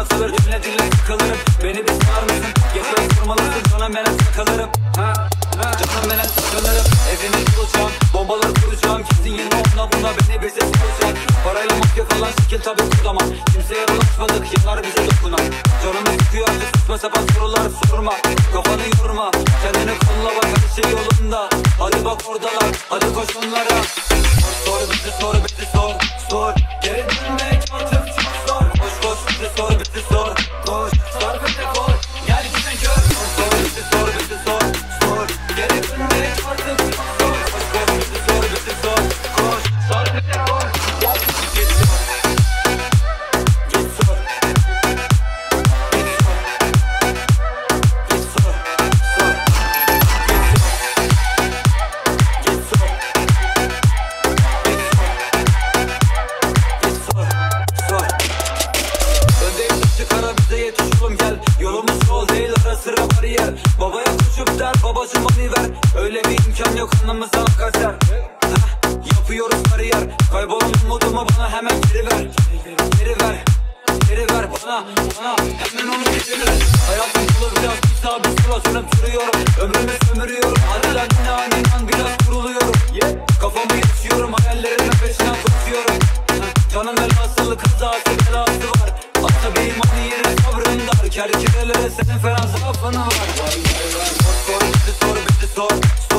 atılır, dinle dinle sıkılırım. Beni bir sar mısın? Geçmeyi sormalısın, canım ben takılırım. Canım ben takılırım. Evimi bulacağım, bombaları kuracağım. Kesin yine ona buna beni bize soracak. Parayla mafya falan şekil tabi kurdamam. Kimseye ulaşmadık, yıllar bize dokunan. Canımı sıkıyor artık, saçma sapan sorular sorma. Kafanı yorma, kendini kolla bak her şey yolunda. Hadi bak oradalar, hadi koş onlara. Sor bizi sor bizi sor, sor. Geri dönmek artık çok zor. Koş koş bizi sor bizi sor, koş. Sor bizi sor, gel gitme gör. Sor bizi sor bizi sor, sor. Geri dönmek artık çok zor. Koş koş bizi sor bizi sor, koş. Sor bizi sor, gel git sor. Git sor. Git sor. Sor. Git sor. Çıkara bize yetiş oğlum gel. Yolumuz yol değil ara sıra bariyer. Babaya koşup der babacım money ver. Öyle bir imkan yok anlamıza akar ser. Yapıyoruz kariyer. Kaybolan umudumu bana hemen geri ver. Geri ver, geri ver bana hemen onu geri ver. Hayatım dolu biraz bir sağ bir sola sönüp duruyorum. Ömrümü sömürüyorum. Hadiler inan biraz kuruluyorum. Kafamı yaşıyorum, hayallerimin peşinden koşuyorum. Canım velhasılı kazası belası var. Asabiyim hani yine sabrım dar. Kerkelere senin falan zaafın var. Sor bizi sor bizi sor.